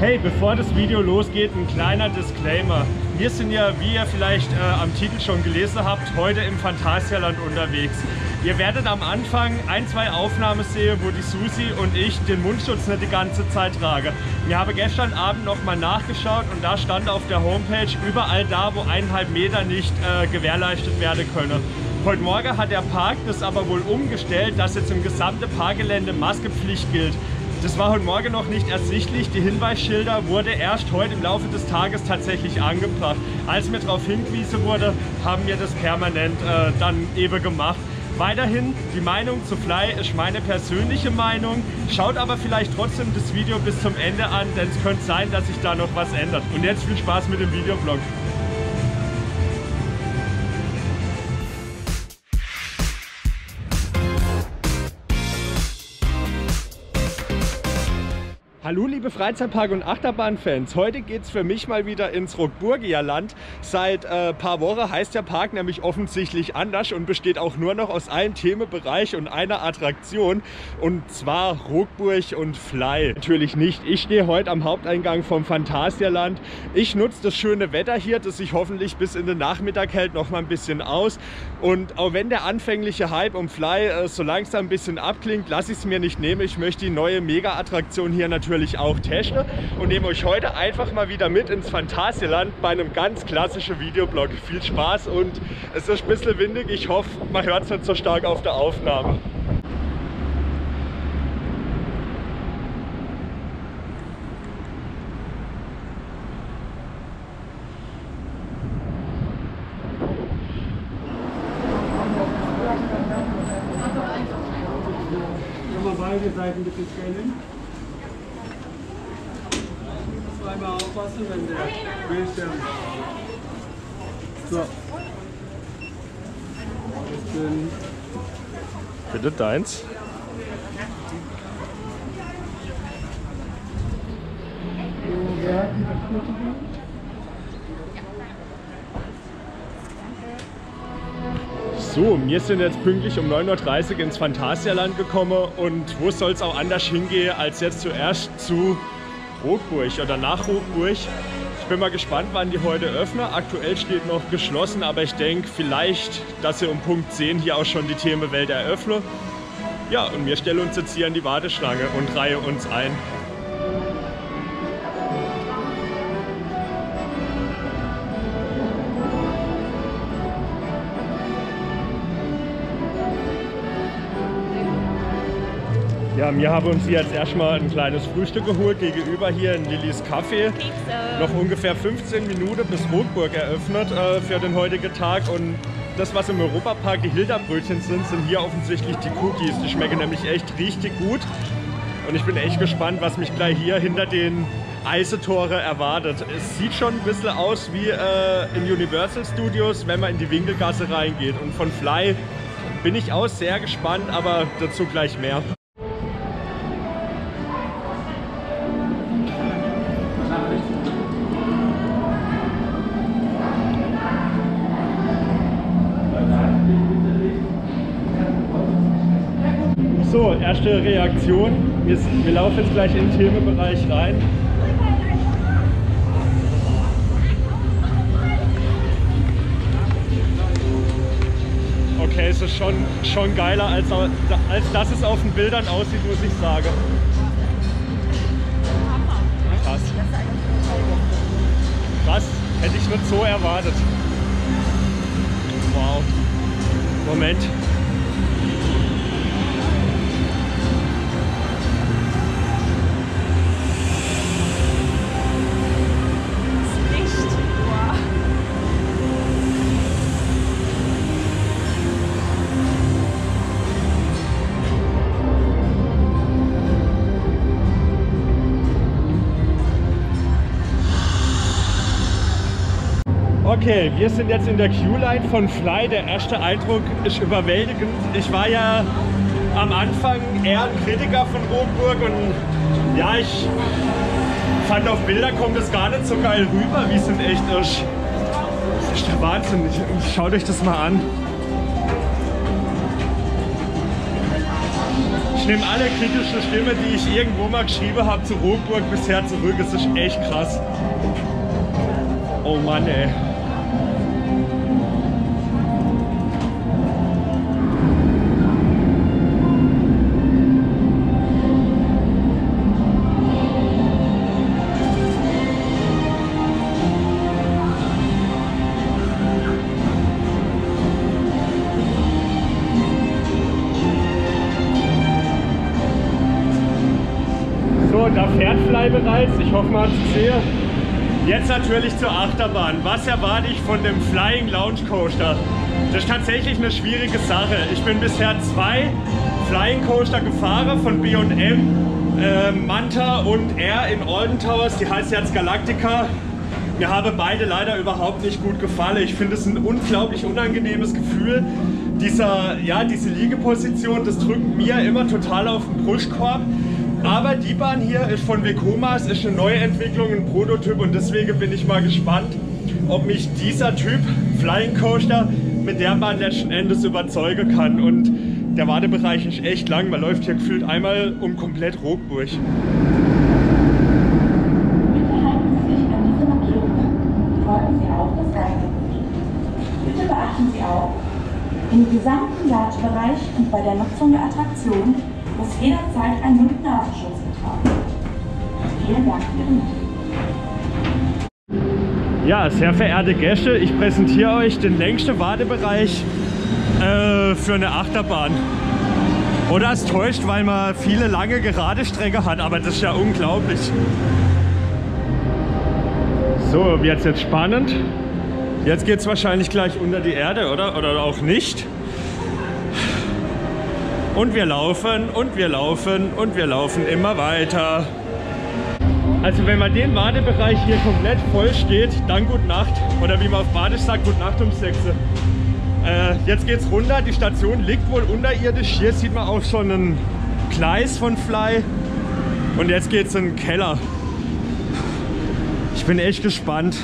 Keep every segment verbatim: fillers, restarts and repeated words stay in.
Hey, bevor das Video losgeht, ein kleiner Disclaimer. Wir sind ja, wie ihr vielleicht äh, am Titel schon gelesen habt, heute im Phantasialand unterwegs. Ihr werdet am Anfang ein, zwei Aufnahmen sehen, wo die Susi und ich den Mundschutz nicht die ganze Zeit tragen. Wir haben gestern Abend nochmal nachgeschaut und da stand auf der Homepage überall da, wo eineinhalb Meter nicht äh, gewährleistet werden können. Heute Morgen hat der Park das aber wohl umgestellt, dass jetzt im gesamten Parkgelände Maskepflicht gilt. Das war heute Morgen noch nicht ersichtlich. Die Hinweisschilder wurde erst heute im Laufe des Tages tatsächlich angebracht. Als mir darauf hingewiesen wurde, haben wir das permanent äh, dann eben gemacht. Weiterhin, die Meinung zu Fly ist meine persönliche Meinung. Schaut aber vielleicht trotzdem das Video bis zum Ende an, denn es könnte sein, dass sich da noch was ändert. Und jetzt viel Spaß mit dem Videoblog. Hallo liebe Freizeitpark- und Achterbahnfans, heute geht es für mich mal wieder ins Rockburgia-Land. Seit ein äh, paar Wochen heißt der Park nämlich offensichtlich anders und besteht auch nur noch aus einem Themenbereich und einer Attraktion, und zwar Rockburg und Fly. Natürlich nicht, ich stehe heute am Haupteingang vom Phantasialand. Ich nutze das schöne Wetter hier, das sich hoffentlich bis in den Nachmittag hält, noch mal ein bisschen aus. Und auch wenn der anfängliche Hype um Fly äh, so langsam ein bisschen abklingt, lasse ich es mir nicht nehmen. Ich möchte die neue Mega-Attraktion hier natürlich auch testen und nehme euch heute einfach mal wieder mit ins Phantasialand bei einem ganz klassischen Videoblog. Viel Spaß, und es ist ein bisschen windig. Ich hoffe, man hört es nicht so stark auf der Aufnahme. Beide Seiten bitte scannen. Einmal aufpassen, wenn der Bildschirm. So. Bitte deins. So, wir sind jetzt pünktlich um neun Uhr dreißig ins Phantasialand gekommen, und wo soll es auch anders hingehen als jetzt zuerst zu Rockburg oder nach Rockburg. Ich bin mal gespannt, wann die heute öffnen. Aktuell steht noch geschlossen, aber ich denke vielleicht, dass sie um Punkt zehn hier auch schon die Themenwelt eröffnen. Ja, und wir stellen uns jetzt hier an die Warteschlange und reihen uns ein. Ja, wir haben uns hier jetzt erstmal ein kleines Frühstück geholt, gegenüber hier in Lillys Café. Noch ungefähr fünfzehn Minuten bis Rockburg eröffnet äh, für den heutigen Tag, und das, was im Europapark die Hilda-Brötchen sind, sind hier offensichtlich die Cookies. Die schmecken nämlich echt richtig gut, und ich bin echt gespannt, was mich gleich hier hinter den Eisetore erwartet. Es sieht schon ein bisschen aus wie äh, in Universal Studios, wenn man in die Winkelgasse reingeht, und von Fly bin ich auch sehr gespannt, aber dazu gleich mehr. So, erste Reaktion. Wir, wir laufen jetzt gleich in den Themenbereich rein. Okay, es ist schon, schon geiler, als, als dass es auf den Bildern aussieht, muss ich sagen. Krass. Krass, hätte ich nicht so erwartet. Wow. Moment. Okay, wir sind jetzt in der Queue-Line von Fly. Der erste Eindruck ist überwältigend. Ich war ja am Anfang eher ein Kritiker von Rockburg, und ja, ich fand, auf Bilder kommt es gar nicht so geil rüber, wie es in echt ist. Das ist der Wahnsinn. Schaut euch das mal an. Ich nehme alle kritischen Stimmen, die ich irgendwo mal geschrieben habe, zu Rockburg bisher zurück. Es ist echt krass. Oh Mann, ey. So, da fährt Fly bereits. Ich hoffe, man hat es gesehen. Jetzt natürlich zur Achterbahn. Was erwarte ich von dem Flying Lounge Coaster? Das ist tatsächlich eine schwierige Sache. Ich bin bisher zwei Flying Coaster gefahren von B und M, äh, Manta und Air in Alton Towers. Die heißt jetzt Galactica. Mir haben beide leider überhaupt nicht gut gefallen. Ich finde es ein unglaublich unangenehmes Gefühl. Dieser, ja, diese Liegeposition, das drückt mir immer total auf den Brustkorb. Aber die Bahn hier ist von Vekoma, es ist eine Neuentwicklung, ein Prototyp und deswegen bin ich mal gespannt, ob mich dieser Typ Flying Coaster mit der Bahn letzten Endes überzeugen kann. Und der Wartebereich ist echt lang, man läuft hier gefühlt einmal um komplett Rockburg. Bitte halten Sie sich an diese Markierungen. Folgen Sie auch das Reisegebiet. Bitte beachten Sie auch, im gesamten Wartebereich und bei der Nutzung der Attraktion muss jederzeit ein Mund-Nasenschutz getragen werden. Vielen Dank für Ihre Mühe. Ja, sehr verehrte Gäste, ich präsentiere euch den längsten Wartebereich äh, für eine Achterbahn. Oder es täuscht, weil man viele lange gerade Strecke hat, aber das ist ja unglaublich. So, wird's jetzt spannend. Jetzt geht es wahrscheinlich gleich unter die Erde, oder? Oder auch nicht. Und wir laufen und wir laufen und wir laufen immer weiter. Also wenn man den Wartebereich hier komplett voll steht, dann Gute Nacht. Oder wie man auf Badisch sagt, Gute Nacht um sechs. Äh, jetzt geht's runter, die Station liegt wohl unterirdisch. Hier sieht man auch schon ein Gleis von Fly. Und jetzt geht's in den Keller. Ich bin echt gespannt.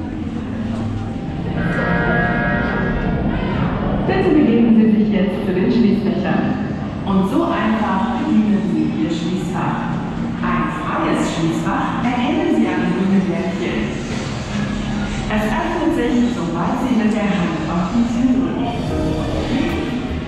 Bitte begeben Sie sich jetzt zu den Schließfächern. Und so einfach bedienen Sie Ihr Schließfach. Ein freies Schließfach erkennen Sie an den grünen Lämpchen. Es öffnet sich, sobald Sie mit der Hand auf die Tür drücken.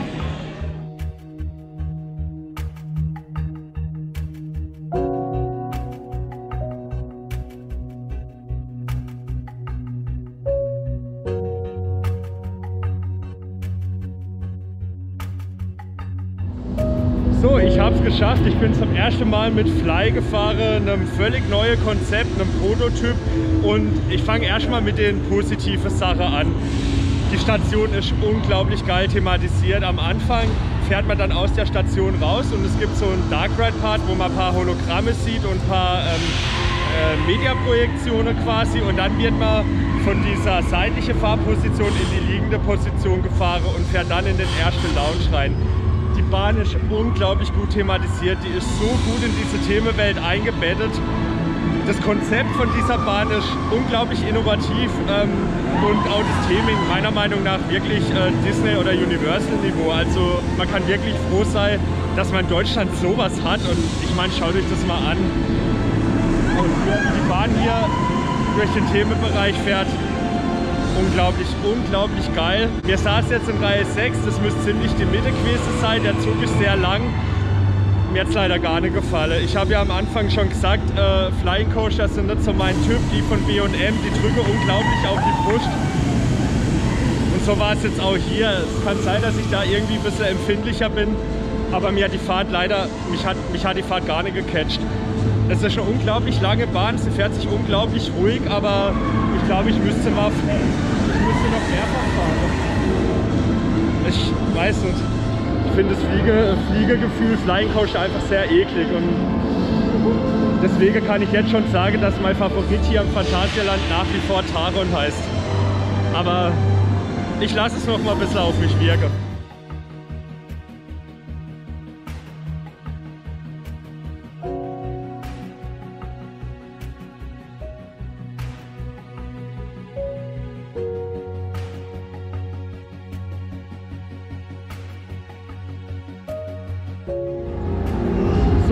So, ich habe es geschafft. Ich bin zum ersten Mal mit Fly gefahren, einem völlig neuen Konzept, einem Prototyp. Und ich fange erstmal mit den positiven Sachen an. Die Station ist unglaublich geil thematisiert. Am Anfang fährt man dann aus der Station raus und es gibt so einen Dark Ride Part, wo man ein paar Hologramme sieht und ein paar ähm, äh, Mediaprojektionen quasi. Und dann wird man von dieser seitlichen Fahrposition in die liegende Position gefahren und fährt dann in den ersten Lounge rein. Die Bahn ist unglaublich gut thematisiert, die ist so gut in diese Themenwelt eingebettet. Das Konzept von dieser Bahn ist unglaublich innovativ ähm, und auch das Theming meiner Meinung nach wirklich äh, Disney- oder Universal-Niveau. Also man kann wirklich froh sein, dass man in Deutschland sowas hat und ich meine, schaut euch das mal an. Und wie die Bahn hier durch den Themenbereich fährt, unglaublich, unglaublich geil. Wir saßen jetzt in Reihe sechs, das müsste ziemlich die Mitte gewesen sein. Der Zug ist sehr lang. Mir hat es leider gar nicht gefallen. Ich habe ja am Anfang schon gesagt, äh, Flying Coaster sind nicht so mein Typ. Die von B und M, die drücken unglaublich auf die Brust. Und so war es jetzt auch hier. Es kann sein, dass ich da irgendwie ein bisschen empfindlicher bin. Aber mir hat die Fahrt leider, mich hat, mich hat die Fahrt gar nicht gecatcht. Es ist eine unglaublich lange Bahn, sie fährt sich unglaublich ruhig, aber ich glaube, ich müsste mal, ich müsste noch mehrfach fahren. Ich weiß nicht, ich finde das Fliege, Fliegegefühl Flying Coaster einfach sehr eklig und deswegen kann ich jetzt schon sagen, dass mein Favorit hier im Phantasialand nach wie vor Taron heißt. Aber ich lasse es noch mal ein bisschen auf mich wirken.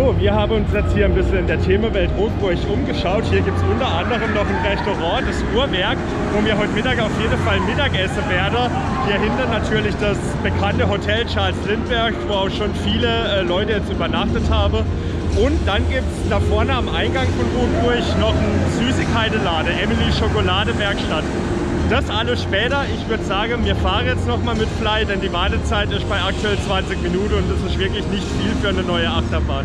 So, wir haben uns jetzt hier ein bisschen in der Themenwelt Rothburg umgeschaut. Hier gibt es unter anderem noch ein Restaurant, das Uhrwerk, wo wir heute Mittag auf jeden Fall Mittagessen werden. Hier hinten natürlich das bekannte Hotel Charles Lindbergh, wo auch schon viele äh, Leute jetzt übernachtet haben. Und dann gibt es da vorne am Eingang von Rothburg noch einen Süßigkeitenladen, Emily Schokoladewerkstatt. Das alles später. Ich würde sagen, wir fahren jetzt noch mal mit Fly, denn die Wartezeit ist bei aktuell zwanzig Minuten und das ist wirklich nicht viel für eine neue Achterbahn.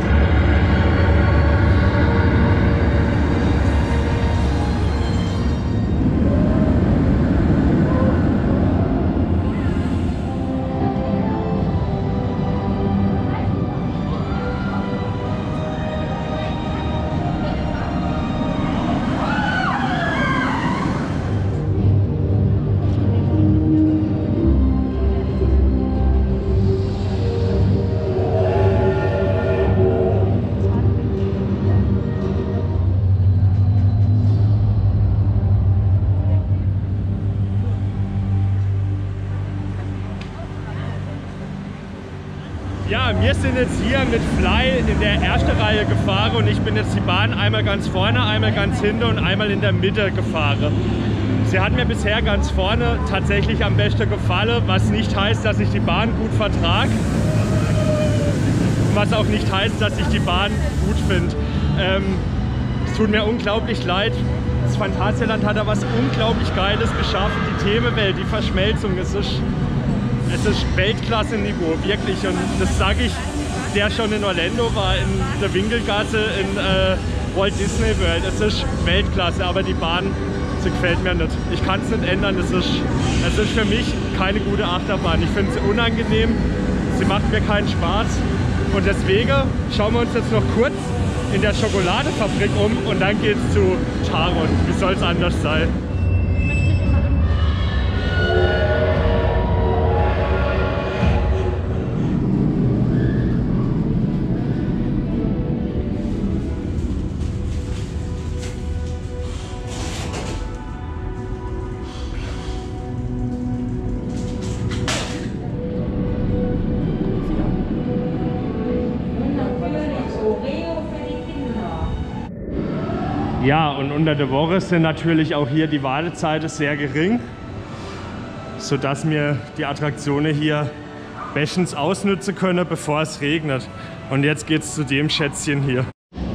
Ja, wir sind jetzt hier mit Fly in der ersten Reihe gefahren und ich bin jetzt die Bahn einmal ganz vorne, einmal ganz hinten und einmal in der Mitte gefahren. Sie hat mir bisher ganz vorne tatsächlich am besten gefallen, was nicht heißt, dass ich die Bahn gut vertrage, was auch nicht heißt, dass ich die Bahn gut finde. Ähm, es tut mir unglaublich leid. Das Phantasialand hat da was unglaublich Geiles geschaffen. Die Themenwelt, die Verschmelzung, es ist Es ist Weltklasse-Niveau, wirklich. Und das sage ich, der schon in Orlando war, in der Winkelgasse in äh, Walt Disney World. Es ist Weltklasse, aber die Bahn, sie gefällt mir nicht. Ich kann es nicht ändern. Es ist, es ist für mich keine gute Achterbahn. Ich finde sie unangenehm, sie macht mir keinen Spaß. Und deswegen schauen wir uns jetzt noch kurz in der Schokoladefabrik um und dann geht es zu Taron. Wie soll es anders sein? Ja, und unter der Woche sind natürlich auch hier die Wartezeiten sehr gering, sodass wir die Attraktionen hier bestens ausnutzen können, bevor es regnet. Und jetzt geht es zu dem Schätzchen hier.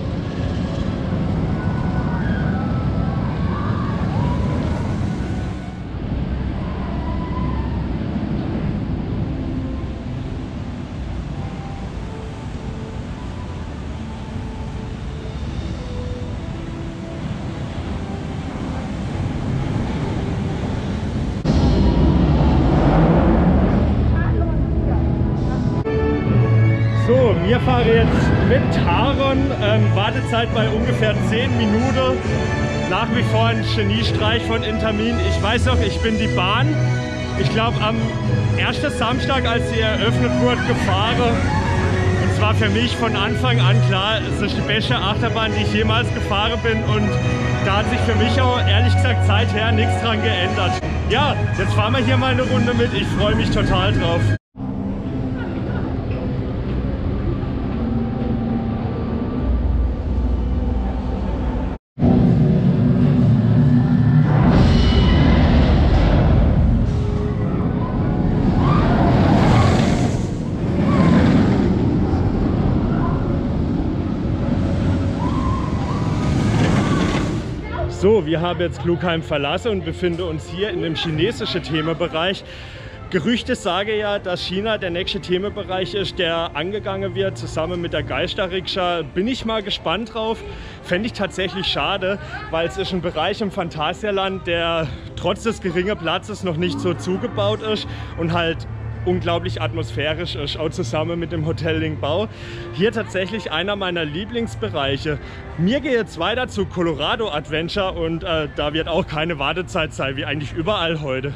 So, wir fahren jetzt mit Taron, ähm, Wartezeit bei ungefähr zehn Minuten. Nach wie vor ein Geniestreich von Intamin. Ich weiß noch, ich bin die Bahn, ich glaube am ersten Samstag, als sie eröffnet wurde, gefahren. Und zwar für mich von Anfang an klar, es ist die beste Achterbahn, die ich jemals gefahren bin. Und da hat sich für mich auch ehrlich gesagt seither nichts dran geändert. Ja, jetzt fahren wir hier mal eine Runde mit. Ich freue mich total drauf. So, wir haben jetzt Klugheim verlassen und befinden uns hier in dem chinesischen Themenbereich. Gerüchte sagen ja, dass China der nächste Themenbereich ist, der angegangen wird, zusammen mit der Geisterrikscha. Bin ich mal gespannt drauf. Fände ich tatsächlich schade, weil es ist ein Bereich im Phantasialand, der trotz des geringen Platzes noch nicht so zugebaut ist und halt unglaublich atmosphärisch ist, auch zusammen mit dem Hotel Lingbao. Hier tatsächlich einer meiner Lieblingsbereiche. Mir geht jetzt weiter zu Colorado Adventure und äh, da wird auch keine Wartezeit sein, wie eigentlich überall heute.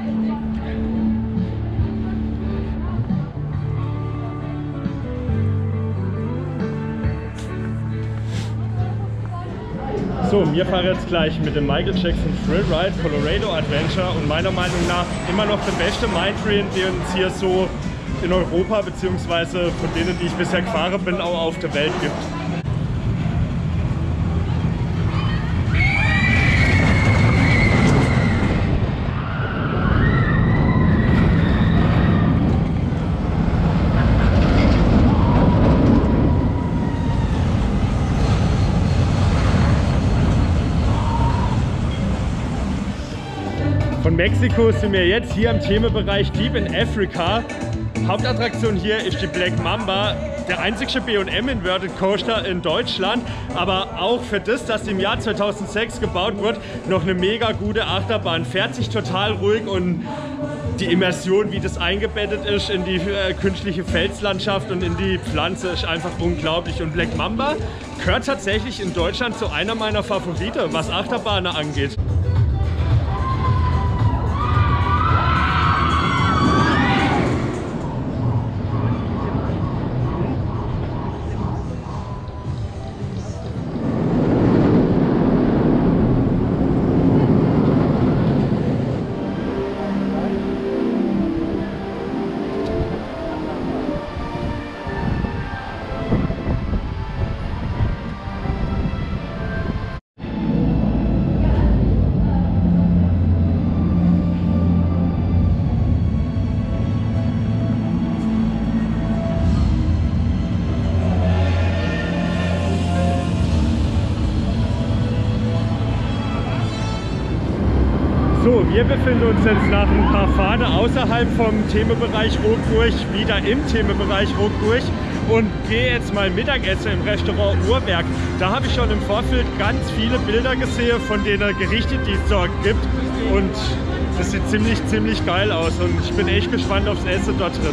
So, wir fahren jetzt gleich mit dem Michael Jackson Thrill Ride Colorado Adventure und meiner Meinung nach immer noch der beste Mindtrain, den es hier so in Europa beziehungsweise von denen, die ich bisher gefahren bin, auch auf der Welt gibt. Von Mexiko sind wir jetzt hier im Themenbereich Deep in Africa. Hauptattraktion hier ist die Black Mamba, der einzige B und M Inverted Coaster in Deutschland, aber auch für das, dass die im Jahr zweitausendsechs gebaut wurde, noch eine mega gute Achterbahn. Fährt sich total ruhig und die Immersion, wie das eingebettet ist in die äh, künstliche Felslandschaft und in die Pflanze, ist einfach unglaublich. Und Black Mamba gehört tatsächlich in Deutschland zu einer meiner Favoriten, was Achterbahnen angeht. So, wir befinden uns jetzt nach ein paar Fahrten außerhalb vom Themenbereich Rockburg wieder im Themenbereich Rockburg und gehe jetzt mal Mittagessen im Restaurant Uhrwerk. Da habe ich schon im Vorfeld ganz viele Bilder gesehen von den Gerichten, die es dort gibt, und das sieht ziemlich, ziemlich geil aus und ich bin echt gespannt aufs Essen dort drin.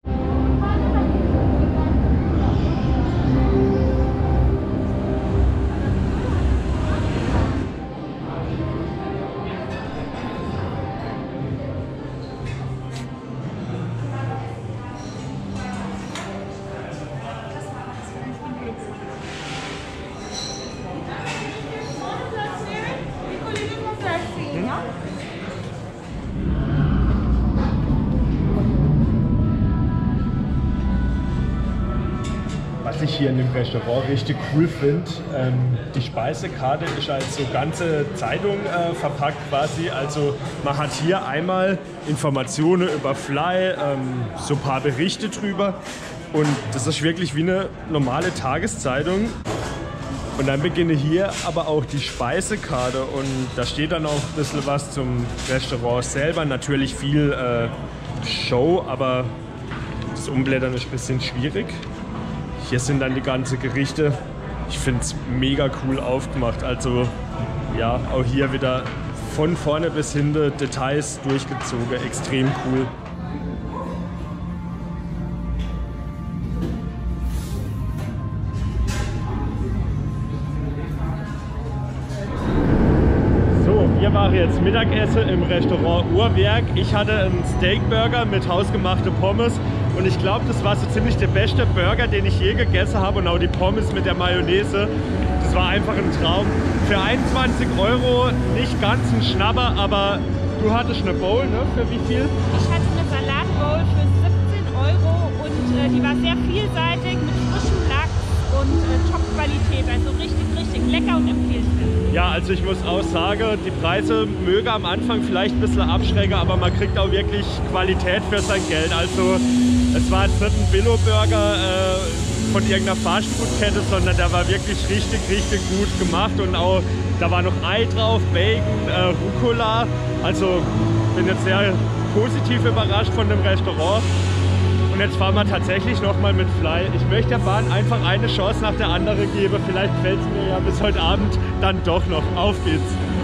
Was ich hier in dem Restaurant richtig cool finde, ähm, die Speisekarte ist als so ganze Zeitung äh, verpackt quasi. Also man hat hier einmal Informationen über Fly, ähm, so ein paar Berichte drüber und das ist wirklich wie eine normale Tageszeitung. Und dann beginne hier aber auch die Speisekarte und da steht dann auch ein bisschen was zum Restaurant selber. Natürlich viel äh, Show, aber das Umblättern ist ein bisschen schwierig. Hier sind dann die ganzen Gerichte. Ich finde es mega cool aufgemacht. Also ja, auch hier wieder von vorne bis hinten Details durchgezogen. Extrem cool. So, wir waren jetzt Mittagessen im Restaurant Uhrwerk. Ich hatte einen Steakburger mit hausgemachte Pommes. Und ich glaube, das war so ziemlich der beste Burger, den ich je gegessen habe. Und auch die Pommes mit der Mayonnaise. Das war einfach ein Traum. Für einundzwanzig Euro nicht ganz ein Schnapper, aber du hattest eine Bowl, ne? Für wie viel? Ich hatte eine Salatbowl für siebzehn Euro und äh, die war sehr vielseitig mit frischem Lachs und äh, Top-Qualität. Also richtig, richtig lecker und empfehlenswert. Ja, also ich muss auch sagen, die Preise mögen am Anfang vielleicht ein bisschen abschrecken, aber man kriegt auch wirklich Qualität für sein Geld. Also es war jetzt nicht ein Billo-Burger äh, von irgendeiner Fastfood-Kette, sondern der war wirklich richtig, richtig gut gemacht und auch da war noch Ei drauf, Bacon, äh, Rucola. Also bin jetzt sehr positiv überrascht von dem Restaurant. Und jetzt fahren wir tatsächlich nochmal mit Fly. Ich möchte der Bahn einfach eine Chance nach der anderen geben. Vielleicht fällt es mir ja bis heute Abend dann doch noch. Auf geht's!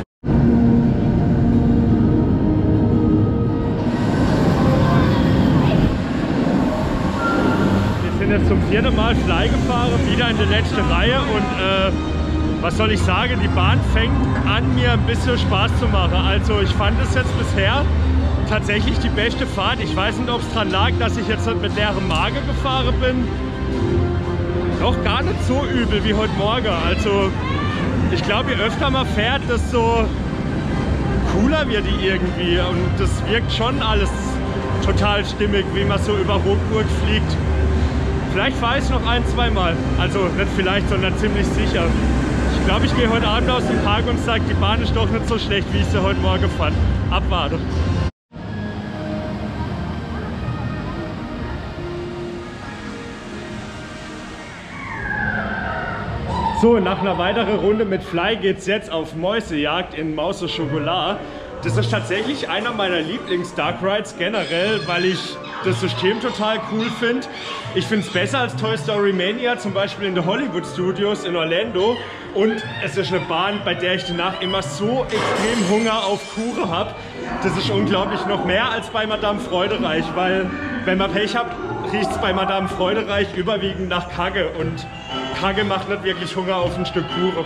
Wir sind jetzt zum vierten Mal Fly gefahren, wieder in der letzten Reihe. Und äh, was soll ich sagen, die Bahn fängt an, mir ein bisschen Spaß zu machen. Also ich fand es jetzt bisher tatsächlich die beste Fahrt. Ich weiß nicht, ob es daran lag, dass ich jetzt mit leerem Magen gefahren bin. Doch gar nicht so übel wie heute Morgen. Also ich glaube, je öfter man fährt, desto cooler wird die irgendwie. Und das wirkt schon alles total stimmig, wie man so über Hochburg fliegt. Vielleicht fahre ich noch ein, zwei Mal. Also nicht vielleicht, sondern ziemlich sicher. Ich glaube, ich gehe heute Abend aus dem Park und sage, die Bahn ist doch nicht so schlecht, wie ich sie heute Morgen fand. Abwarte. So, nach einer weiteren Runde mit Fly geht es jetzt auf Mäusejagd in Maus au Chocolat. Das ist tatsächlich einer meiner Lieblings-Dark Rides generell, weil ich das System total cool finde. Ich finde es besser als Toy Story Mania, zum Beispiel in den Hollywood Studios in Orlando. Und es ist eine Bahn, bei der ich danach immer so extrem Hunger auf Kuchen habe. Das ist unglaublich, noch mehr als bei Madame Freudereich, weil wenn man Pech hat, riecht es bei Madame Freudereich überwiegend nach Kacke. Und Kacke macht nicht wirklich Hunger auf ein Stück Kuchen.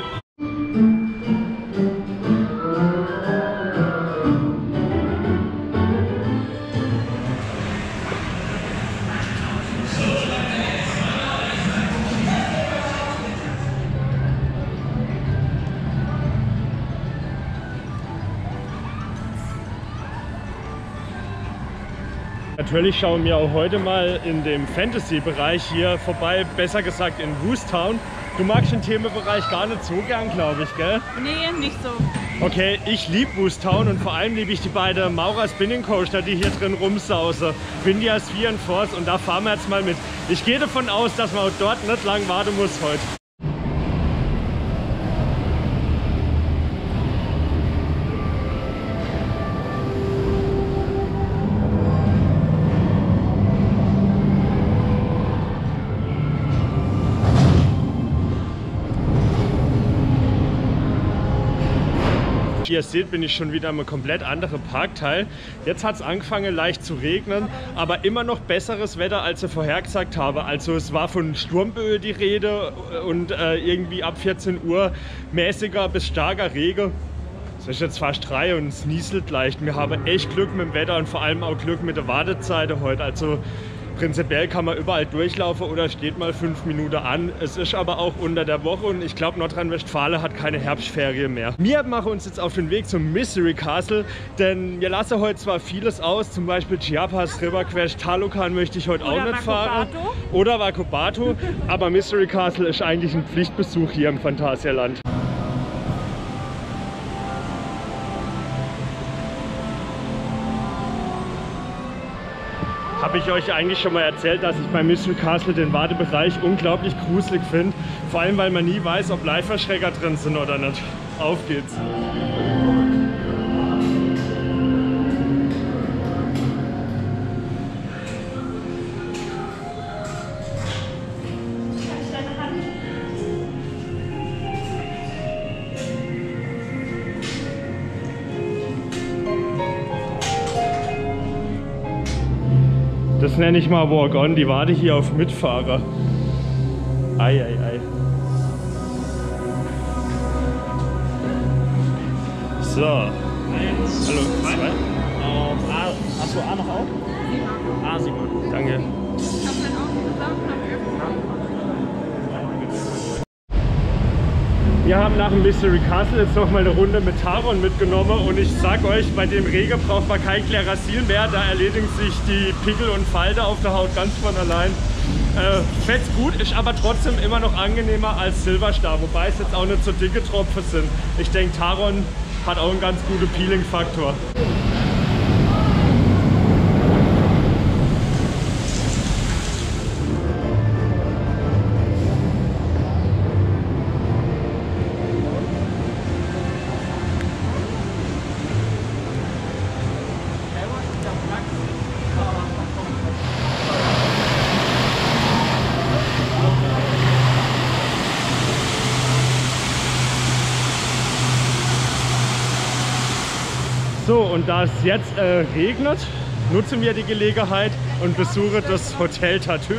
Natürlich schauen wir auch heute mal in dem Fantasy-Bereich hier vorbei, besser gesagt in Woostown. Du magst den Themenbereich gar nicht so gern, glaube ich, gell? Nee, nicht so. Okay, ich liebe Woostown und vor allem liebe ich die beiden Maurer Spinning Coaster, die hier drin rumsausen. Windia Sphere und Force, und da fahren wir jetzt mal mit. Ich gehe davon aus, dass man auch dort nicht lang warten muss heute. Wie ihr seht, bin ich schon wieder im komplett anderen Parkteil. Jetzt hat es angefangen leicht zu regnen, aber immer noch besseres Wetter, als ich vorher gesagt habe. Also es war von Sturmböe die Rede und äh, irgendwie ab vierzehn Uhr mäßiger bis starker Regen. Es ist jetzt fast drei und es nieselt leicht. Wir haben echt Glück mit dem Wetter und vor allem auch Glück mit der Wartezeit heute. Also prinzipiell kann man überall durchlaufen oder steht mal fünf Minuten an. Es ist aber auch unter der Woche und ich glaube, Nordrhein-Westfalen hat keine Herbstferien mehr. Wir machen uns jetzt auf den Weg zum Mystery Castle, denn wir lassen heute zwar vieles aus, zum Beispiel Chiapas, River Quest, Talocan möchte ich heute Oder auch nicht fahren. Waccobato. Oder Waccobato, aber Mystery Castle ist eigentlich ein Pflichtbesuch hier im Phantasialand. Habe ich euch eigentlich schon mal erzählt, dass ich beim Mystery Castle den Wartebereich unglaublich gruselig finde. Vor allem, weil man nie weiß, ob Live-Verschrecker drin sind oder nicht. Auf geht's! Das nenne ich mal Walk-on, die warte hier auf Mitfahrer. Ei, ei, ei. So. Eins, hallo, zwei. Ähm, A, hast du A noch auf? A sieben. Danke. Wir haben nach dem Mystery Castle jetzt noch mal eine Runde mit Taron mitgenommen und ich sag euch, bei dem Regen braucht man kein Klerasil mehr, da erledigen sich die Pickel und Falter auf der Haut ganz von allein. Äh, fetzt gut, ist aber trotzdem immer noch angenehmer als Silverstar, wobei es jetzt auch nicht so dicke Tropfen sind. Ich denke, Taron hat auch einen ganz guten Peeling-Faktor. So, und da es jetzt äh, regnet, nutzen wir die Gelegenheit und besuchen das Hotel Tartüff.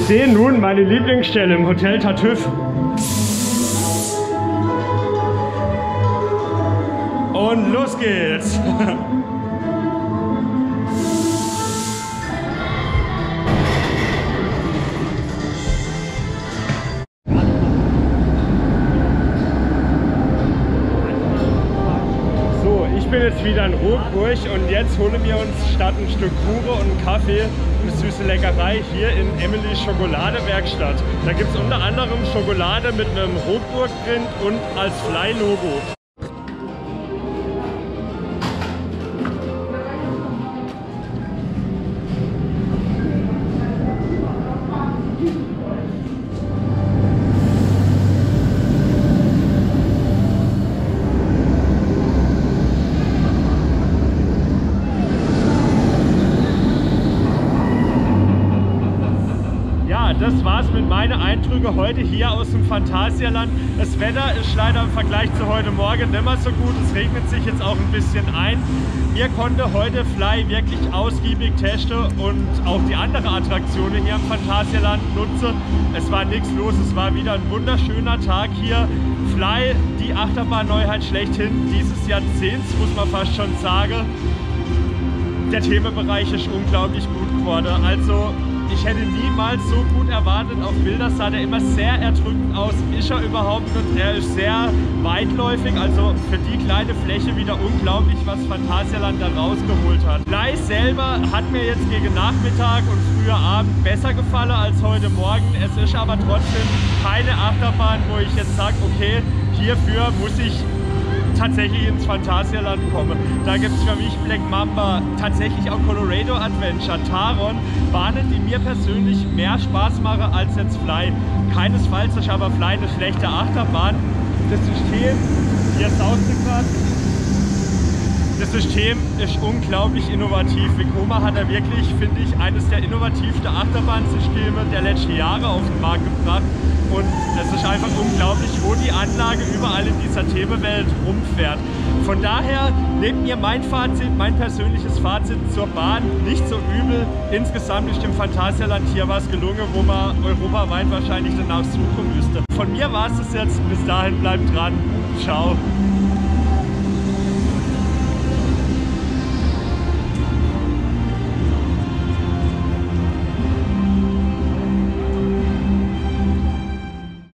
sehe nun meine Lieblingsstelle im Hotel Tartüff. Und los geht's! So, ich bin jetzt wieder in Rotenburg und jetzt holen wir uns statt ein Stück Kuchen und einen Kaffee eine süße Leckerei hier in Emily's Schokoladewerkstatt. Da gibt es unter anderem Schokolade mit einem Rotenburg-Print und als Fly-Logo. Das war's mit meinen Eindrücken heute hier aus dem Phantasialand. Das Wetter ist leider im Vergleich zu heute Morgen nicht mehr so gut. Es regnet sich jetzt auch ein bisschen ein. Wir konnten heute Fly wirklich ausgiebig testen und auch die anderen Attraktionen hier im Phantasialand nutzen. Es war nichts los, es war wieder ein wunderschöner Tag hier. Fly, die Achterbahn-Neuheit schlechthin dieses Jahrzehnts, muss man fast schon sagen. Der Themenbereich ist unglaublich gut geworden. Also ich hätte niemals so gut erwartet. Auf Bilder sah der immer sehr erdrückend aus. Ist er überhaupt nicht. Er ist sehr weitläufig. Also für die kleine Fläche wieder unglaublich, was Phantasialand da rausgeholt hat. Fly selber hat mir jetzt gegen Nachmittag und früher Abend besser gefallen als heute Morgen. Es ist aber trotzdem keine Achterbahn, wo ich jetzt sage, okay, hierfür muss ich tatsächlich ins Phantasialand komme. Da gibt es für mich Black Mamba, tatsächlich auch Colorado Adventure, Taron, Bahnen, die mir persönlich mehr Spaß machen als jetzt Fly. Keinesfalls ist aber Fly eine schlechte Achterbahn. Das System, hier ist ausgegraben. Das System ist unglaublich innovativ. Vekoma hat er wirklich, finde ich, eines der innovativsten Achterbahnsysteme der letzten Jahre auf den Markt gebracht. Und es ist einfach unglaublich, wo die Anlage überall in dieser Themenwelt rumfährt. Von daher nehmt mir mein Fazit, mein persönliches Fazit zur Bahn nicht so übel. Insgesamt ist dem Phantasialand hier was gelungen, wo man europaweit wahrscheinlich danach suchen müsste. Von mir war es das jetzt. Bis dahin, bleibt dran. Ciao.